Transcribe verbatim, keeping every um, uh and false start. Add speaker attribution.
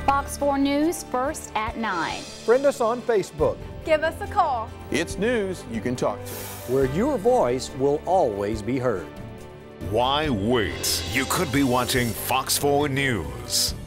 Speaker 1: Fox four News first at nine.
Speaker 2: Friend us on Facebook.
Speaker 3: Give us a call.
Speaker 4: It's news you can talk to,
Speaker 5: where your voice will always be heard.
Speaker 6: Why wait? You could be watching Fox four News.